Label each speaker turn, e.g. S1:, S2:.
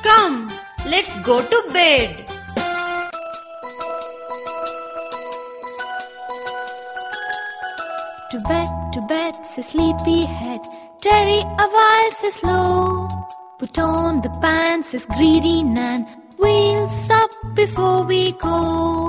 S1: Come, let's go to bed.
S2: To bed, says sleepyhead. Tarry a while, says slow. Put on the pants, says greedy Nan. We'll sup before we go.